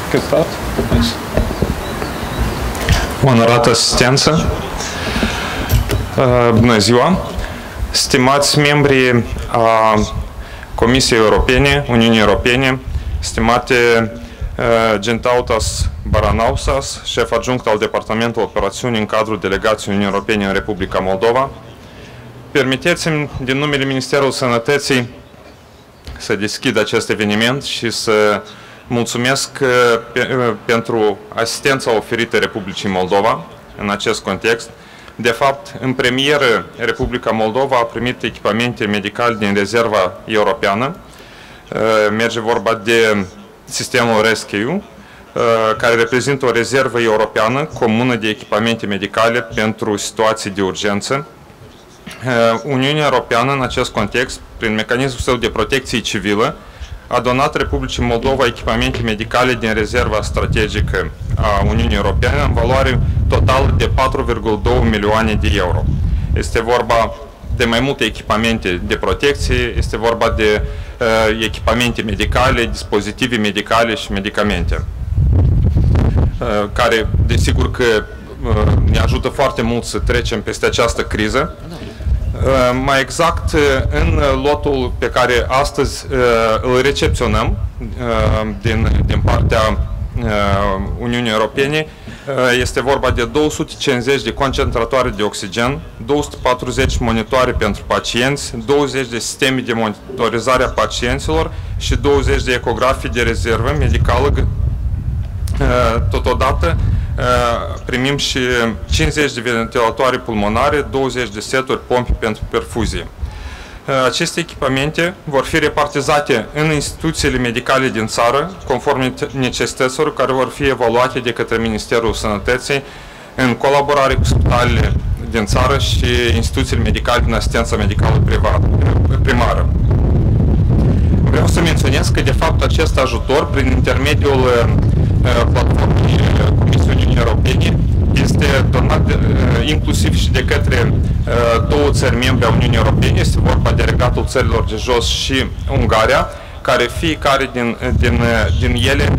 Can start? Nice. Onorată asistență, bună ziua, stimați membri a Comisiei Europene, Uniunii Europene, stimate Gintautas Baranausas, șef adjunct al Departamentului Operațiunii în cadrul Delegației Uniunii Europene în Republica Moldova. Permiteți-mi, din numele Ministerului Sănătății, să deschid acest eveniment și să mulțumesc pentru asistența oferită Republicii Moldova în acest context. De fapt, în premieră, Republica Moldova a primit echipamente medicale din rezerva europeană. Merge vorba de sistemul Rescue, care reprezintă o rezervă europeană comună de echipamente medicale pentru situații de urgență. Uniunea Europeană, în acest context, prin mecanismul său de protecție civilă, a donat Republicii Moldova echipamente medicale din rezerva strategică a Uniunii Europene în valoare totală de 4,2 milioane de euro. Este vorba de mai multe echipamente de protecție, este vorba de echipamente medicale, dispozitive medicale și medicamente, care, desigur că ne ajută foarte mult să trecem peste această criză. Mai exact, în lotul pe care astăzi îl recepționăm din partea Uniunii Europene, este vorba de 250 de concentratoare de oxigen, 240 monitoare pentru pacienți, 20 de sisteme de monitorizare a pacienților și 20 de ecografii de rezervă medicală. Totodată primim și 50 de ventilatoare pulmonare, 20 de seturi pompe pentru perfuzie. Aceste echipamente vor fi repartizate în instituțiile medicale din țară, conform necesităților care vor fi evaluate de către Ministerul Sănătății, în colaborare cu spitalele din țară și instituțiile medicale din asistența medicală primară. Vreau să menționez că, de fapt, acest ajutor, prin intermediul platformei Comisiei Uniunii Europene, este donat inclusiv și de către două țări membre a Uniunii Europene. Este vorba de Regatul Țărilor de Jos și Ungaria, care fiecare din ele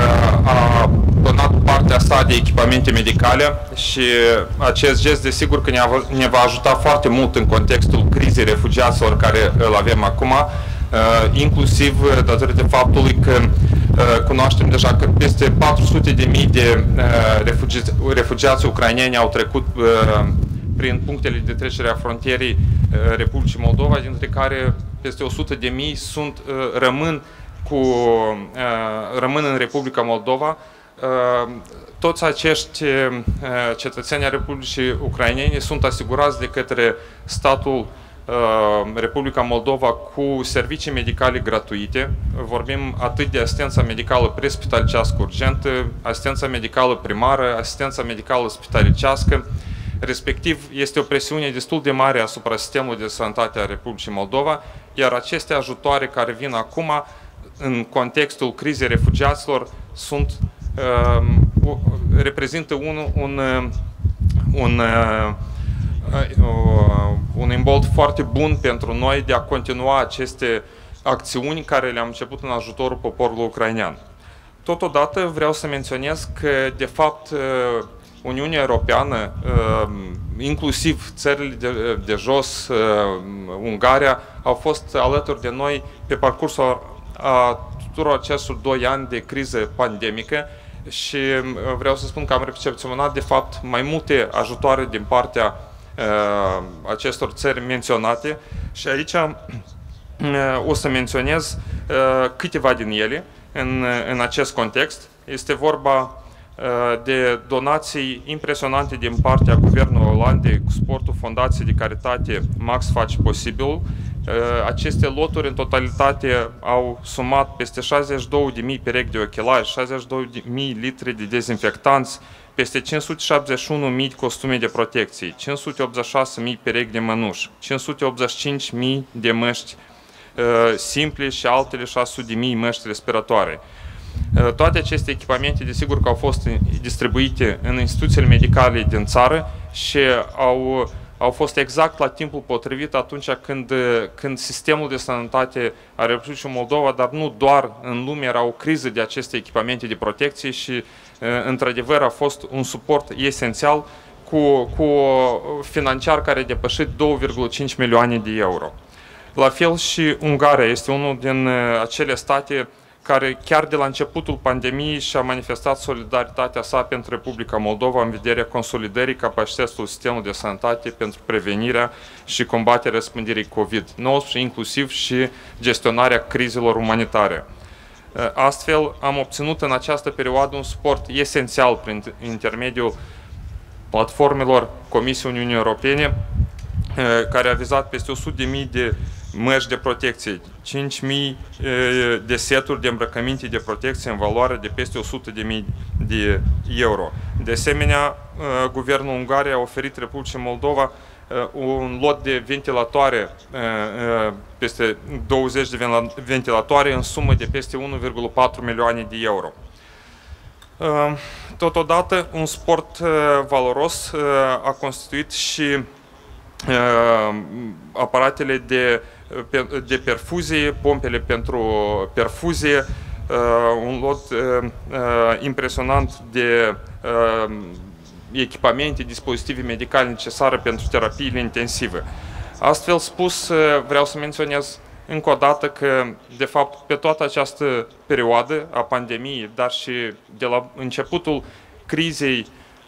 a donat partea sa de echipamente medicale și acest gest, desigur că ne va ajuta foarte mult în contextul crizei refugiaților care îl avem acum, inclusiv datorită faptului că cunoaștem deja că peste 400.000 de refugiați ucraineni au trecut prin punctele de trecere a frontierei Republicii Moldova, dintre care peste 100.000 rămân în Republica Moldova. Toți acești cetățeni ai Republicii Ucrainene sunt asigurați de către statul Republica Moldova cu servicii medicale gratuite. Vorbim atât de asistența medicală prespitalicească urgentă, asistența medicală primară, asistența medicală spitalicească. Respectiv, este o presiune destul de mare asupra sistemului de sănătate a Republicii Moldova, iar aceste ajutoare care vin acum, în contextul crizei refugiaților, reprezintă un imbold foarte bun pentru noi de a continua aceste acțiuni care le-am început în ajutorul poporului ucrainean. Totodată vreau să menționez că, de fapt, Uniunea Europeană, inclusiv țările de jos, Ungaria, au fost alături de noi pe parcursul a tuturor acestor 2 ani de criză pandemică și vreau să spun că am recepționat, de fapt, mai multe ajutoare din partea acestor țări menționate și aici o să menționez câteva din ele în acest context. Este vorba de donații impresionante din partea Guvernului Olandei cu suportul Fundației de Caritate Max Face Posibil. Aceste loturi în totalitate au sumat peste 62.000 perechi de ochelari, 62.000 litri de dezinfectanți, peste 571.000 costume de protecție, 586.000 perechi de mănuși, 585.000 de măști simple și altele 600.000 măști respiratoare. Toate aceste echipamente, desigur că au fost distribuite în instituțiile medicale din țară și au au fost exact la timpul potrivit atunci când sistemul de sănătate a Republicii Moldova, dar nu doar în lume, era o criză de aceste echipamente de protecție și într-adevăr a fost un suport esențial cu financiar care a depășit 2,5 milioane de euro. La fel și Ungaria este unul din acele state care chiar de la începutul pandemiei și-a manifestat solidaritatea sa pentru Republica Moldova în vederea consolidării capacității sistemului de sănătate pentru prevenirea și combaterea răspândirii COVID-19, inclusiv și gestionarea crizelor umanitare. Astfel, am obținut în această perioadă un suport esențial prin intermediul platformelor Comisiei Uniunii Europene, care a vizat peste 100.000 de măști de protecție, 5.000 de seturi de îmbrăcăminte de protecție în valoare de peste 100.000 de euro. De asemenea, Guvernul Ungariei a oferit Republicii Moldova un lot de ventilatoare, peste 20 de ventilatoare în sumă de peste 1,4 milioane de euro. Totodată, un sport valoros a constituit și aparatele de perfuzie, pompele pentru perfuzie, un lot impresionant de echipamente, dispozitive medicale necesare pentru terapiile intensive. Astfel spus, vreau să menționez încă o dată că, de fapt, pe toată această perioadă a pandemiei, dar și de la începutul crizei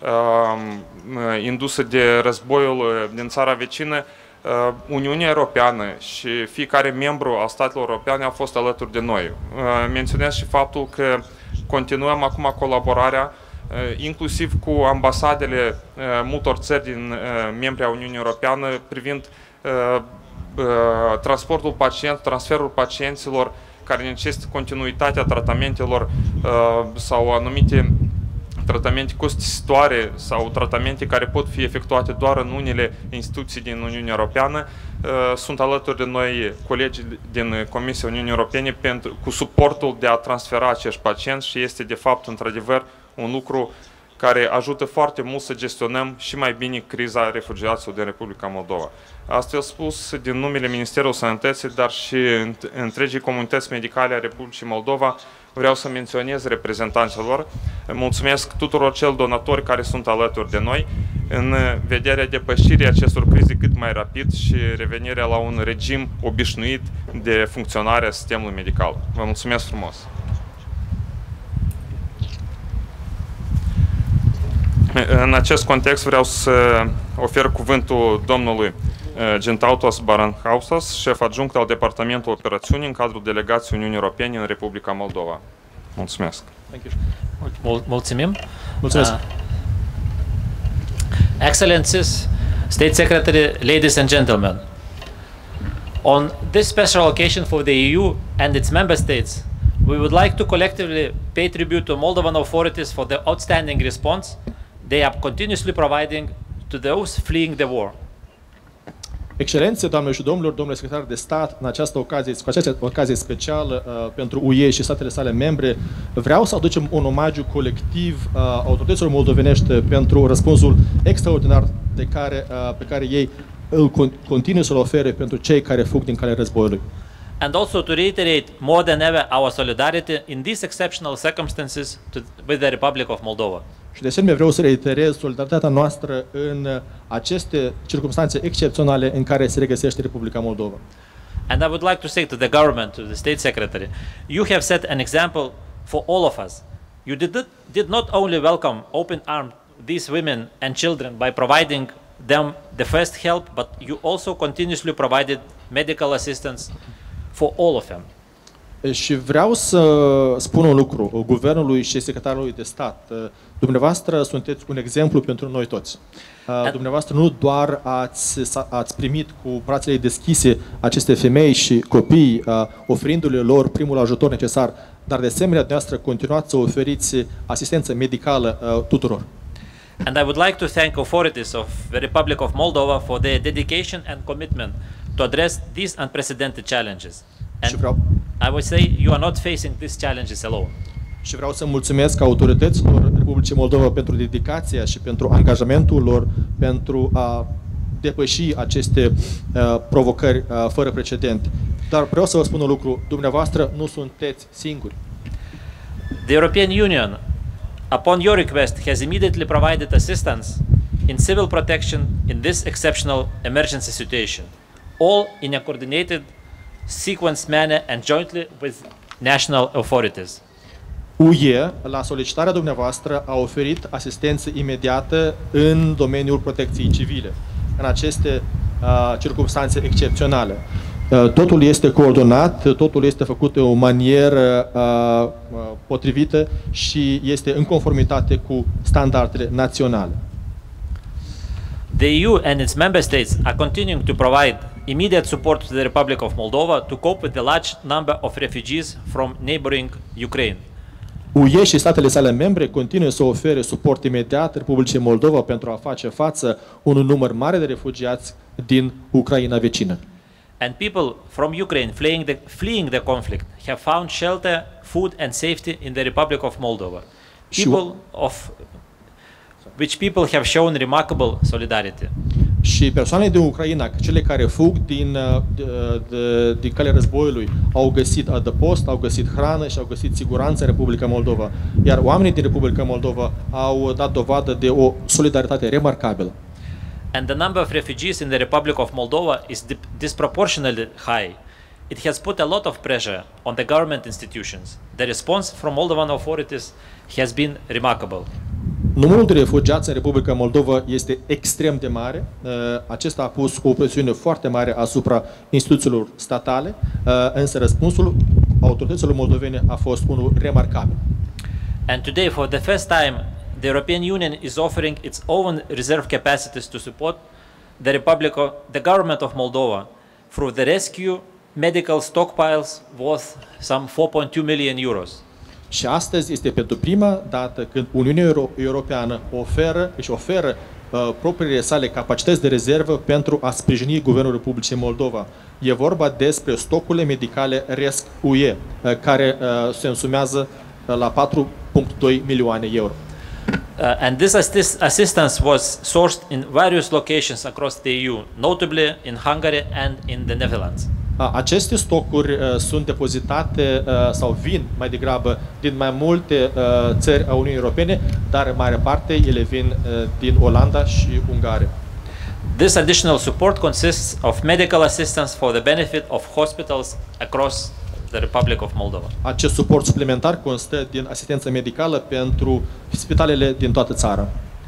indusă de războiul din țara vecină, Uniunea Europeană și fiecare membru al statelor europene a fost alături de noi. Menționez și faptul că continuăm acum colaborarea inclusiv cu ambasadele multor țări din membri a Uniunii Europene privind transportul transferul pacienților care necesită continuitatea tratamentelor sau anumite tratamente costisitoare sau tratamente care pot fi efectuate doar în unele instituții din Uniunea Europeană. Sunt alături de noi colegii din Comisia Uniunii Europene cu suportul de a transfera acești pacienți și este de fapt într-adevăr un lucru care ajută foarte mult să gestionăm și mai bine criza refugiaților din Republica Moldova. Astfel spus, din numele Ministerului Sănătății, dar și întregii comunități medicale a Republicii Moldova, vreau să menționez reprezentanților. Mulțumesc tuturor celor donatori care sunt alături de noi în vederea depășirii acestor crize cât mai rapid și revenirea la un regim obișnuit de funcționare a sistemului medical. Vă mulțumesc frumos! În acest context vreau să ofer cuvântul domnului Gintautas Baranhausas, șef adjunct al Departamentului Operațiunii în cadrul Delegației Uniunii Europene în Republica Moldova. Mulțumesc! Mulțumim! Mulțumesc! Excellencies, State Secretary, ladies and gentlemen, on this special occasion for the EU and its member states, we would like to collectively pay tribute to Moldovan authorities for the outstanding response they are continuously providing to those fleeing the war. Excelențe, doamnelor și domnilor, domnule secretar de stat, în această ocazie, cu această ocazie specială pentru UE și statele sale membre, vreau să aducem un omagiu colectiv autorităților moldovenești pentru răspunsul extraordinar pe care ei îl continuă să-l ofere pentru cei care fug din calea războiului. And also to reiterate more than ever our solidarity in these exceptional circumstances with the Republic of Moldova. Și de asemenea vreau să reiterez solidaritatea noastră în aceste circumstanțe excepționale în care se regăsește Republica Moldova. And I would like to say to the government, to the State Secretary, you have set an example for all of us. You did not only welcome open-armed these women and children by providing them the first help, but you also continuously provided medical assistance for all of them. Și vreau să spun un lucru guvernului și secretarului de stat. Dumneavoastră sunteți un exemplu pentru noi toți. Dumneavoastră nu doar ați primit cu brațele deschise aceste femei și copii, oferindu-le lor primul ajutor necesar, dar de asemenea dumneavoastră continuați să oferiți asistență medicală tuturor. And I would like to thank authorities of the Republic of Moldova for their dedication and commitment to address these unprecedented challenges. And I would say you are not facing these challenges alone. Și vreau să mulțumesc autorităților Republicii Moldova pentru dedicația și pentru angajamentul lor pentru a depăși aceste provocări fără precedent. Dar vreau să vă spun un lucru, dumneavoastră nu sunteți singuri. The European Union, upon your request, has immediately provided assistance in civil protection in this exceptional emergency situation, all in a coordinated, sequenced manner and jointly with national authorities. UE, la solicitarea dumneavoastră, a oferit asistență imediată în domeniul protecției civile, în aceste circumstanțe excepționale. Totul este coordonat, totul este făcut de o manieră potrivită și este în conformitate cu standardele naționale. The EU and its member states are continuing to provide immediate support to the Republic of Moldova to cope with the large number of refugees from neighboring Ukraine. UE și statele sale membre continuă să ofere suport imediat Republicii Moldova pentru a face față unui număr mare de refugiați din Ucraina vecină. And people from Ukraine fleeing the conflict have found shelter, food and safety in the Republic of Moldova. Which people have shown remarkable solidarity. Și persoanele din Ucraina, cele care fug din calea războiului, au găsit adăpost, au găsit hrană și au găsit siguranță în Republica Moldova. Iar oamenii din Republica Moldova au dat dovadă de o solidaritate remarcabilă. And the number of refugees in the Republic of Moldova is disproportionately high. It has put a lot of pressure on the government institutions. The response from Moldovan authorities has been remarkable. Numărul de refugiați în Republica Moldova este extrem de mare. Acesta a pus o presiune foarte mare asupra instituțiilor statale, însă răspunsul autorităților moldovene a fost unul remarcabil. And today, for the first time, the European Union is offering its own reserve capacities to support the government of Moldova through the rescue medical stockpiles worth some 4.2 million euros. Și astăzi este pentru prima dată când Uniunea Europeană își oferă propriile sale capacități de rezervă pentru a sprijini Guvernul Republicii Moldova. E vorba despre stocurile medicale RESC-UE, care se însumează la 4.2 milioane euro. And this assistance was sourced in various locations across the EU, notably in Hungary and in the Netherlands. Aceste stocuri sunt depozitate sau vin mai degrabă din mai multe țări a Uniunii Europene, dar în mare parte ele vin din Olanda și Ungaria. This additional support consists of medical assistance for the benefit of hospitals across the Republic of Moldova. Acest suport suplimentar constă din asistență medicală pentru spitalele din toată țara.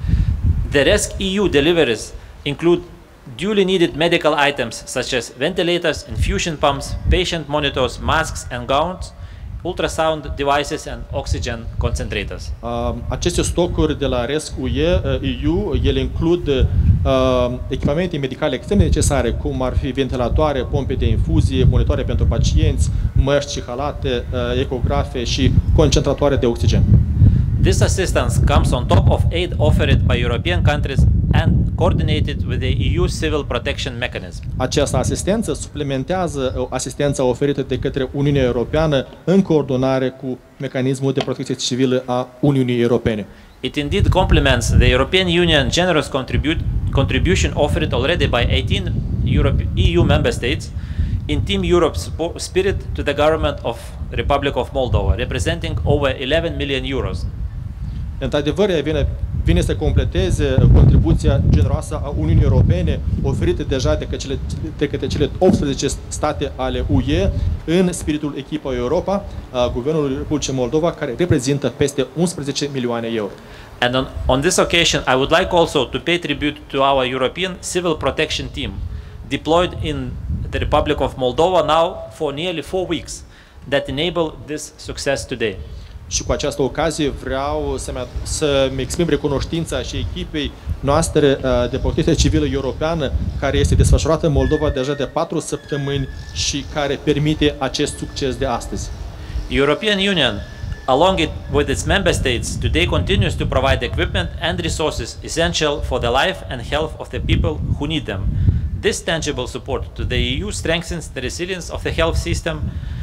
The RESC-EU deliveries include duly needed medical items such as ventilators, infusion pumps, patient monitors, masks and gowns, ultrasound devices and oxygen concentrators. Aceste stocuri de la RESC-EU, ele includ echipamente medicale extrem de necesare, cum ar fi ventilatoare, pompe de infuzie, monitoare pentru pacienți, măști și halate, ecografe și concentratoare de oxigen. This assistance comes on top of aid offered by European countries and coordinated with the EU Civil Protection Mechanism. Această asistență suplimentează asistența oferită de către Uniunea Europeană în coordonare cu mecanismul de protecție civilă a Uniunii Europene. It indeed complements the European Union generous contribution offered already by 18 EU member states in Team Europe's spirit to the government of Republic of Moldova, representing over 11 million euros. Într-adevăr, ea vine să completeze contribuția generoasă a Uniunii Europene oferită deja de către cele 18 state ale UE în spiritul Echipa Europa, a Guvernului Republicii Moldova, care reprezintă peste 11 milioane euro. And on this occasion, I would like also to pay tribute to our European Civil Protection Team, deployed in the Republic of Moldova now for nearly 4 weeks, that enable this success today. Și cu această ocazie vreau să-mi exprim recunoștința și echipei noastre de protecție civilă europeană, care este desfășurată în Moldova deja de 4 săptămâni și care permite acest succes de astăzi. European Union, along with its member states, today continues to provide equipment and resources essential for the life and health of the people who need them. This tangible support to the EU strengthens the resilience of the health system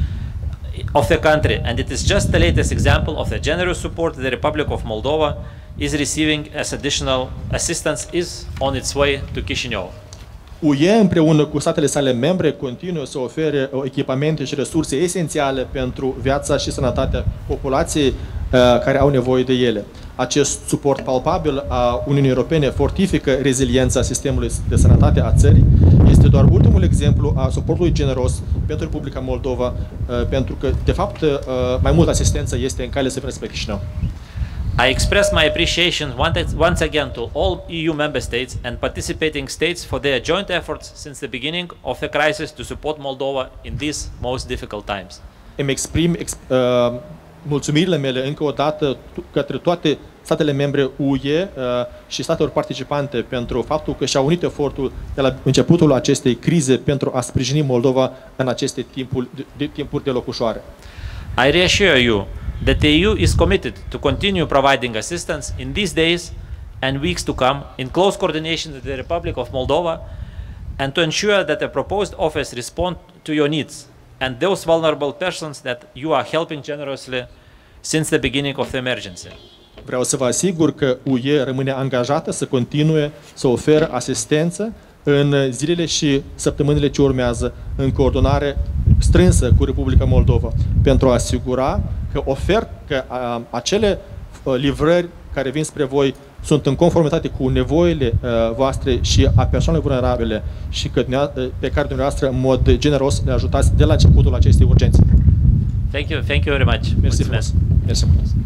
of the country, and it is just the latest example of the generous support the Republic of Moldova is receiving as additional assistance is on its way to Chișinău. UE împreună cu statele sale membre continuă să ofere echipamente și resurse esențiale pentru viața și sănătatea populației care au nevoie de ele. Acest suport palpabil a Uniunii Europene fortifică reziliența sistemului de sănătate a țării. Este doar ultimul exemplu a suportului generos pentru Republica Moldova, pentru că, de fapt, mai multă asistență este în cale să vină spre Chișinău. I express my appreciation once again to all EU member states and participating states for their joint efforts since the beginning of the crisis to support Moldova in these most difficult times. Îmi exprim mulțumirile mele încă o dată către toate statele membre UE și statelor participante pentru faptul că și-au unit efortul de la începutul acestei crize pentru a sprijini Moldova în aceste timpuri deloc ușoare. I reassure you that the EU is committed to continue providing assistance in these days and weeks to come in close coordination with the Republic of Moldova and to ensure that the proposed offers respond to your needs and those vulnerable persons that you are helping generously since the beginning of the emergency. Vreau să vă asigur că UE rămâne angajată să continue să ofere asistență în zilele și săptămânile ce urmează, în coordonare strânsă cu Republica Moldova, pentru a asigura că acele livrări care vin spre voi sunt în conformitate cu nevoile voastre și a persoanelor vulnerabile și pe care dumneavoastră în mod generos le ajutați de la începutul acestei urgențe. Thank you very much. Mersi frumos. Mersi mult.